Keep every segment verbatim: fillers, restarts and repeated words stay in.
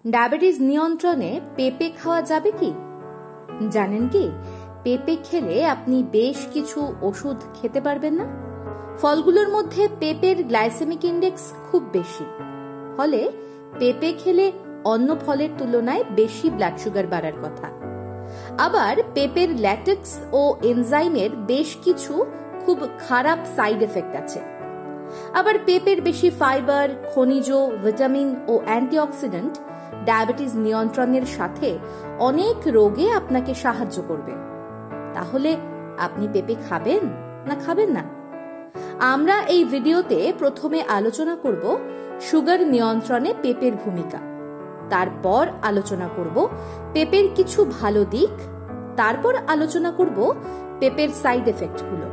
Diabetes নিয়ন্ত্রণে পেঁপে খাওয়া যাবে কি? জানেন কি, পেঁপে খেলে আপনি বেশ কিছু ওষুধ খেতে পারবেন না। ফলগুলোর মধ্যে পেঁপের গ্লাইসেমিক ইন্ডেক্স খুব বেশি, ফলে পেঁপে খেলে অন্য ফলের তুলনায় বেশি ব্লাড সুগার বাড়ার কথা। আবার পেঁপের ল্যাটেক্স ও এনজাইমের বেশ কিছু খুব খারাপ সাইড এফেক্ট আছে। আবার পেঁপের বেশি ফাইবার, খনিজ, ভিটামিন ও অ্যান্টিঅক্সিডেন্ট ডায়াবেটিস নিয়ন্ত্রণের সাথে অনেক রোগে আপনাকে সাহায্য করবে। তাহলে আপনি পেঁপে খাবেন না খাবেন না? আমরা এই ভিডিওতে প্রথমে আলোচনা করব সুগার নিয়ন্ত্রণে পেঁপের ভূমিকা, তারপর আলোচনা করব পেঁপের কিছু ভালো দিক, তারপর আলোচনা করব পেঁপের সাইড এফেক্টগুলো।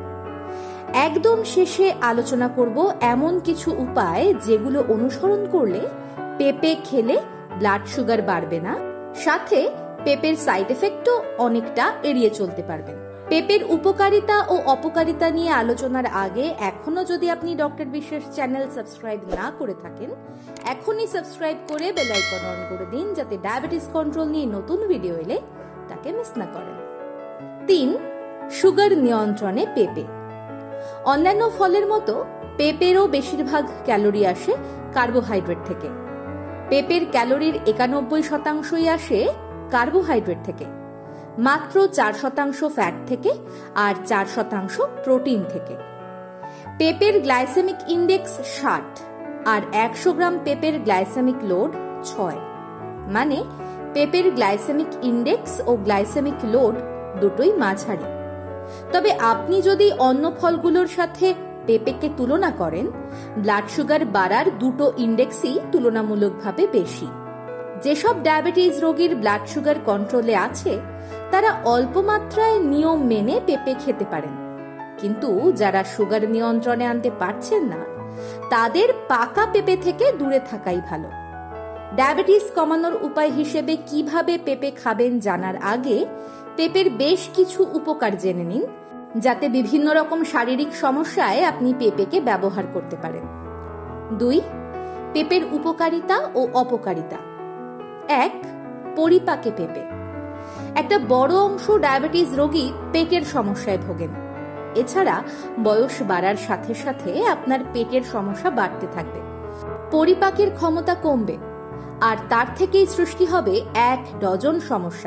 একদম শেষে আলোচনা করব এমন কিছু উপায় যেগুলো অনুসরণ করলে পেঁপে খেলে ব্লাড সুগার বাড়বে না, সাথে পেঁপের সাইড এফেক্টও অনেকটা এড়িয়ে চলতে পারবেন। পেঁপের উপকারিতা ও অপকারিতা নিয়ে আলোচনার আগে এখনো যদি আপনি ডক্টর বিশ্বাস চ্যানেল সাবস্ক্রাইব না করে থাকেন, এখনই সাবস্ক্রাইব করে বেল আইকন অন করে দিন, যাতে ডায়াবেটিস কন্ট্রোল নিয়ে নতুন ভিডিও এলে তাকে মিস না করেন। তিন, সুগার নিয়ন্ত্রণে পেঁপে। অন্যান্য ফলের মতো পেঁপেরও বেশিরভাগ ক্যালোরি আসে কার্বোহাইড্রেট থেকে। পেঁপের ক্যালোরির একানব্বই শতাংশই আসে কার্বোহাইড্রেট থেকে, মাত্র চার শতাংশ ফ্যাট থেকে আর চার শতাংশ প্রোটিন থেকে। পেঁপের গ্লাইসেমিক ইন্ডেক্স ষাট আর একশো গ্রাম পেঁপের গ্লাইসেমিক লোড ছয়, মানে পেঁপের গ্লাইসেমিক ইন্ডেক্স ও গ্লাইসেমিক লোড দুটোই মাঝারি। তবে আপনি যদি অন্য ফলগুলোর সাথে পেঁপেকে তুলনা করেন, ব্লাড সুগার বাড়ার দুটো ইন্ডেক্সই তুলনামূলকভাবে বেশি। যেসব ডায়াবেটিস রোগীর ব্লাড সুগার কন্ট্রোলে আছে তারা অল্প মাত্রায় নিয়ম মেনে পেঁপে খেতে পারেন, কিন্তু যারা সুগার নিয়ন্ত্রণে আনতে পারছেন না তাদের পাকা পেঁপে থেকে দূরে থাকাই ভালো। ডায়াবেটিস কমানোর উপায় হিসেবে কিভাবে পেঁপে খাবেন জানার আগে পেঁপের বেশ কিছু উপকার জেনে নিন, যাতে বিভিন্ন রকম শারীরিক সমস্যায় আপনি পেঁপেকে ব্যবহার করতে পারেন। দুই, পেঁপের উপকারিতা ও অপকারিতা। এক, পরিপাকে পেঁপে। একটা বড় অংশ ডায়াবেটিস রোগী পেটের সমস্যায় ভোগেন। এছাড়া বয়স বাড়ার সাথে সাথে আপনার পেটের সমস্যা বাড়তে থাকবে, পরিপাকের ক্ষমতা কমবে, আর তার থেকেই সৃষ্টি হবে এক ডজন সমস্যা।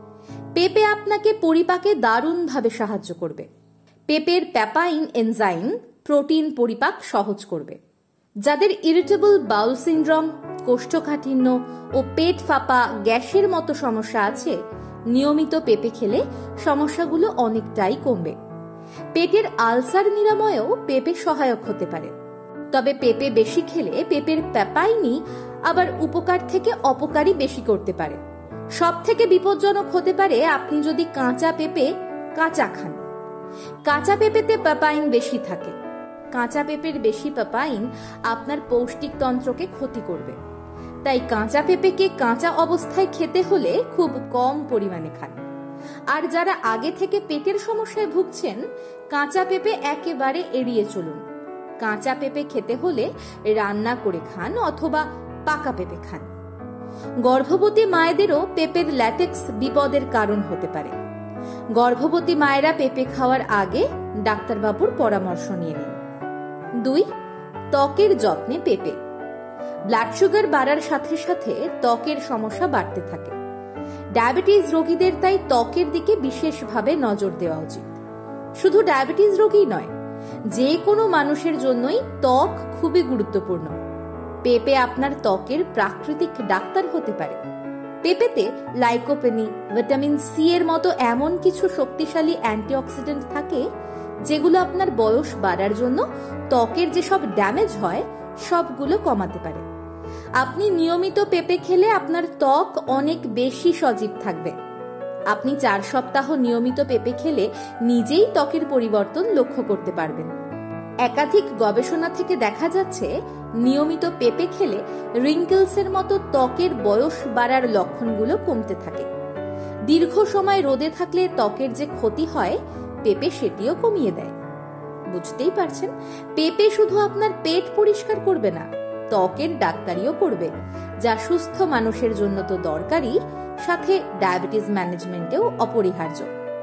পেঁপে আপনাকে পরিপাকে দারুণভাবে সাহায্য করবে। পেঁপের প্যাপাইন এনজাইম প্রোটিন পরিপাক সহজ করবে। যাদের ইরিটেবল বাউল সিনড্রোম, কোষ্ঠকাঠিন্য ও পেট ফাঁপা, গ্যাসের মতো সমস্যা আছে, নিয়মিত পেঁপে খেলে সমস্যাগুলো অনেকটাই কমবে। পেটের আলসার নিরাময়েও পেঁপে সহায়ক হতে পারে। তবে পেঁপে বেশি খেলে পেঁপের প্যাপাইনই আবার উপকার থেকে অপকারই বেশি করতে পারে। সব থেকে বিপজ্জনক হতে পারে আপনি যদি কাঁচা পেঁপে কাঁচা খান। কাঁচা পেঁপেতে প্যাপাইন বেশি থাকে। কাঁচা পেঁপের বেশি প্যাপাইন আপনার পৌষ্টিক তন্ত্রকে ক্ষতি করবে, তাই কাঁচা পেঁপেকে কাঁচা অবস্থায় খেতে হলে খুব কম পরিমাণে খান। আর যারা আগে থেকে পেটের সমস্যায় ভুগছেন, কাঁচা পেঁপে একেবারে এড়িয়ে চলুন। কাঁচা পেঁপে খেতে হলে রান্না করে খান অথবা পাকা পেঁপে খান। গর্ভবতী মায়েদেরও পেঁপের ল্যাটেক্স বিপদের কারণ হতে পারে। গর্ভবতী মায়েরা পেঁপে খাওয়ার আগে ডাক্তারবাবুর পরামর্শ নিয়ে নিন। দুই, ত্বকের যত্নে পেঁপে। ব্লাড সুগার বাড়ার সাথে সাথে ত্বকের সমস্যা বাড়তে থাকে। ডায়াবেটিস রোগীদের তাই ত্বকের দিকে বিশেষভাবে নজর দেওয়া উচিত। শুধু ডায়াবেটিস রোগী নয়, যে কোনো মানুষের জন্যই ত্বক খুবই গুরুত্বপূর্ণ। পেঁপে আপনার ত্বকের প্রাকৃতিক ডাক্তার হতে পারে। পেঁপেতে লাইকোপেনি, ভিটামিন সি এর মতো এমন কিছু শক্তিশালী অ্যান্টিঅক্সিডেন্ট থাকে যেগুলো আপনার বয়স বাড়ার জন্য ত্বকের যেসব ড্যামেজ হয় সবগুলো কমাতে পারে। আপনি নিয়মিত পেঁপে খেলে আপনার ত্বক অনেক বেশি সজীব থাকবে। আপনি চার সপ্তাহ নিয়মিত পেঁপে খেলে নিজেই ত্বকের পরিবর্তন লক্ষ্য করতে পারবেন। একাধিক গবেষণা থেকে দেখা যাচ্ছে নিয়মিত পেঁপে খেলে রিঙ্কেলসের মতো ত্বকের বয়স বাড়ার লক্ষণগুলো কমতে থাকে। দীর্ঘ সময় রোদে থাকলে ত্বকের যে ক্ষতি হয়, পেঁপে সেটিও কমিয়ে দেয়। বুঝতেই পারছেন, পেঁপে শুধু আপনার পেট পরিষ্কার করবে না, ত্বকের ডাক্তারিও করবে, যা সুস্থ মানুষের জন্য তো দরকারি, সাথে ডায়াবেটিস ম্যানেজমেন্টেও অপরিহার্য।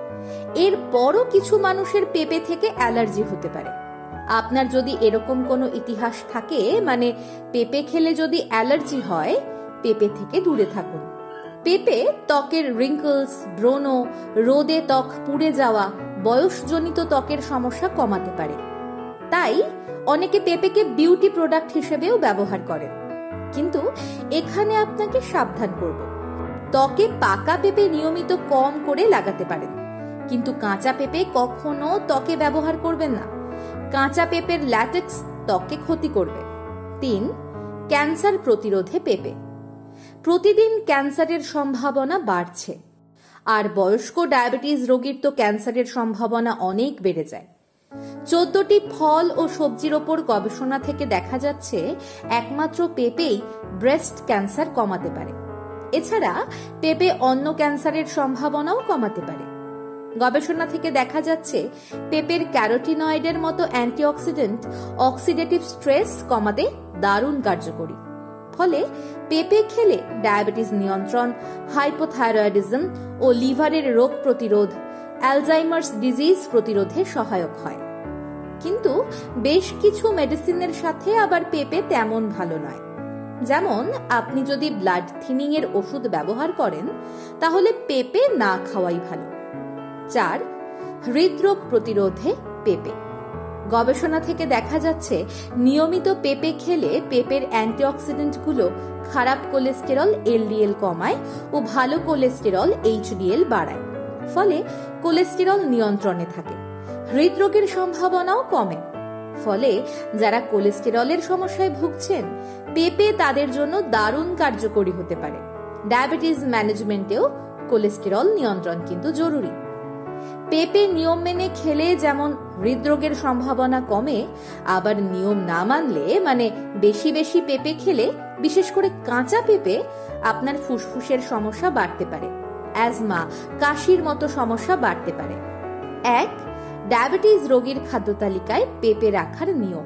এর পরও কিছু মানুষের পেঁপে থেকে অ্যালার্জি হতে পারে। আপনার যদি এরকম কোনো ইতিহাস থাকে, মানে পেঁপে খেলে যদি অ্যালার্জি হয়, পেঁপে থেকে দূরে থাকুন। পেঁপে ত্বকের রিঙ্কলস, ব্রণ, রোদে ত্বক পুড়ে যাওয়া, বয়সজনিত ত্বকের সমস্যা কমাতে পারে। তাই অনেকে পেঁপেকে বিউটি প্রোডাক্ট হিসেবেও ব্যবহার করেন। কিন্তু এখানে আপনাকে সাবধান করব, ত্বকে পাকা পেঁপে নিয়মিত কম করে লাগাতে পারেন, কিন্তু কাঁচা পেঁপে কখনো ত্বকে ব্যবহার করবেন না। কাঁচা পেঁপের ল্যাটেক্স ত্বককে ক্ষতি করবে। তিন, ক্যান্সার প্রতিরোধে পেঁপে। প্রতিদিন ক্যান্সারের সম্ভাবনা বাড়ছে, আর বয়স্ক ডায়াবেটিস রোগীর তো ক্যান্সারের সম্ভাবনা অনেক বেড়ে যায়। চোদ্দটি ফল ও সবজির ওপর গবেষণা থেকে দেখা যাচ্ছে একমাত্র পেঁপেই ব্রেস্ট ক্যান্সার কমাতে পারে। এছাড়া পেঁপে অন্য ক্যান্সারের সম্ভাবনাও কমাতে পারে। গবেষণা থেকে দেখা যাচ্ছে পেঁপের ক্যারোটিনয়েডের মতো অ্যান্টিঅক্সিডেন্ট অক্সিডেটিভ স্ট্রেস কমাতে দারুণ কার্যকরী। ফলে পেঁপে খেলে ডায়াবেটিস নিয়ন্ত্রণ, হাইপোথাইরয়েডিজম ও লিভারের রোগ প্রতিরোধ, অ্যালজাইমার্স ডিজিজ প্রতিরোধে সহায়ক হয়। কিন্তু বেশ কিছু মেডিসিনের সাথে আবার পেঁপে তেমন ভালো নয়। যেমন আপনি যদি ব্লাড থিনিং এর ওষুধ ব্যবহার করেন, তাহলে পেঁপে না খাওয়াই ভালো। চার, হৃদরোগ প্রতিরোধে পেঁপে। গবেষণা থেকে দেখা যাচ্ছে নিয়মিত পেঁপে খেলে পেঁপের অ্যান্টিঅক্সিডেন্টগুলো খারাপ কোলেস্টেরল এলডিএল কমায় ও ভালো কোলেস্টেরল এইচডিএল বাড়ায়। ফলে কোলেস্টেরল নিয়ন্ত্রণে থাকে, হৃদরোগের সম্ভাবনাও কমে। ফলে যারা কোলেস্টেরলের সমস্যায় ভুগছেন, পেঁপে তাদের জন্য দারুণ কার্যকরী হতে পারে। ডায়াবেটিস ম্যানেজমেন্টেও কোলেস্টেরল নিয়ন্ত্রণ কিন্তু জরুরি। পেঁপে নিয়ম মেনে খেলে যেমন হৃদরোগের সম্ভাবনা কমে, আবার নিয়ম না মানলে, মানে বেশি বেশি পেঁপে খেলে, বিশেষ করে কাঁচা পেঁপে, আপনার ফুসফুসের সমস্যা বাড়তে পারে, অ্যাজমা, কাশির মতো সমস্যা বাড়তে পারে। এক, ডায়াবেটিস রোগীর খাদ্য তালিকায় পেঁপে রাখার নিয়ম।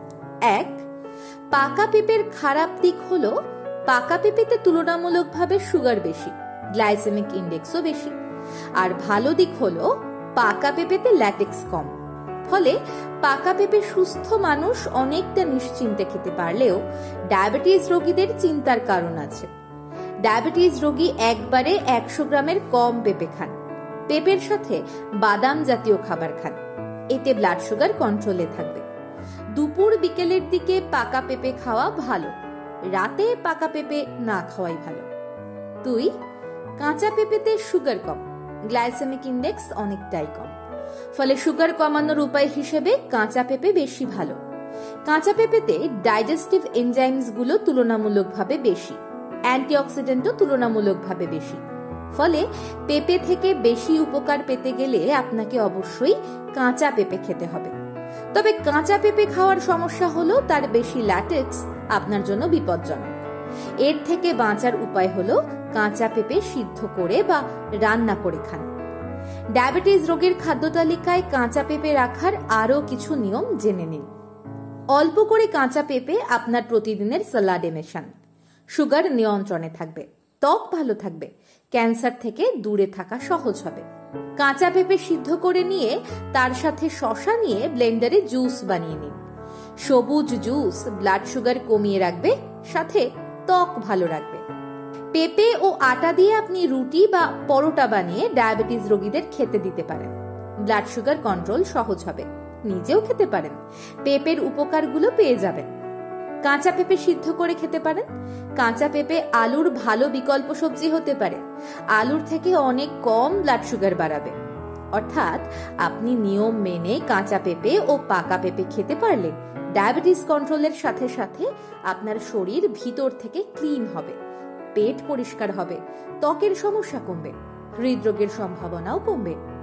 এক, পাকা পেঁপের খারাপ দিক হলো পাকা পেঁপেতে তুলনামূলকভাবে সুগার বেশি, গ্লাইসেমিক ইন্ডেক্সও বেশি। আর ভালো দিক হলো পাকা পেঁপেতে ল্যাটেক্স কম। ফলে পাকা পেঁপে সুস্থ মানুষ অনেকটা নিশ্চিন্তে খেতে পারলেও ডায়াবেটিস রোগীদের চিন্তার কারণ আছে। ডায়াবেটিস রোগী একবারে একশো গ্রামের কম পেঁপে খান। পেঁপের সাথে বাদাম জাতীয় খাবার খান, এতে ব্লাড সুগার কন্ট্রোলে থাকবে। দুপুর বিকেলের দিকে পাকা পেঁপে খাওয়া ভালো, রাতে পাকা পেঁপে না খাওয়াই ভালো। দুই, কাঁচা পেঁপেতে সুগার কম, গ্লাইসেমিক ইন্ডেক্স অনেকটাই কম। ফলে সুগার কমানোর উপায় হিসেবে কাঁচা পেঁপে বেশি ভালো। কাঁচা পেঁপেতে ডাইজেস্টিভ এনজাইমস গুলো তুলনামূলকভাবে বেশি, অ্যান্টিঅক্সিডেন্টও তুলনামূলকভাবে বেশি। ফলে পেঁপে থেকে বেশি উপকার পেতে গেলে আপনাকে অবশ্যই কাঁচা পেঁপে খেতে হবে। তবে কাঁচা পেঁপে খাওয়ার সমস্যা হলো তার বেশি ল্যাটেক্স আপনার জন্য বিপজ্জনক। এর থেকে বাঁচার উপায় হলো কাঁচা পেঁপে সিদ্ধ করে বা রান্না করে খান। ডায়াবেটিস রোগীর খাদ্য তালিকায় কাঁচা পেঁপে রাখার আরো কিছু নিয়ম জেনে নিন। অল্প করে কাঁচা পেঁপে আপনার প্রতিদিনের সালাডে মেশান। সুগার নিয়ন্ত্রণে থাকবে, ত্বক ভালো থাকবে, ক্যান্সার থেকে দূরে থাকা সহজ হবে। কাঁচা পেঁপে সিদ্ধ করে নিয়ে তার সাথে শসা নিয়ে ব্লেন্ডারে জুস বানিয়ে নিন। সবুজ জুস ব্লাড সুগার কমিয়ে রাখবে, সাথে ত্বক ভালো রাখবে। পেঁপে ও আটা দিয়ে আপনি রুটি বা পরোটা বানিয়ে ডায়াবেটিস রোগীদের খেতে দিতে পারেন। ব্লাড সুগার কন্ট্রোল সহজ হবে, নিজেও খেতে পারেন, পেঁপের উপকারগুলো পেয়ে যাবেন। কাঁচা পেঁপে সিদ্ধ করে খেতে পারেন। কাঁচা পেঁপে আলুর ভালো বিকল্প সবজি হতে পারে, আলুর থেকে অনেক কম ব্লাড সুগার বাড়াবে। অর্থাৎ আপনি নিয়ম মেনে কাঁচা পেঁপে ও পাকা পেঁপে খেতে পারলে ডায়াবেটিস কন্ট্রোলের সাথে সাথে আপনার শরীর ভিতর থেকে ক্লিন হবে, পেট পরিষ্কার হবে, ত্বকের সমস্যা কমবে, হৃদরোগের সম্ভাবনাও কমবে।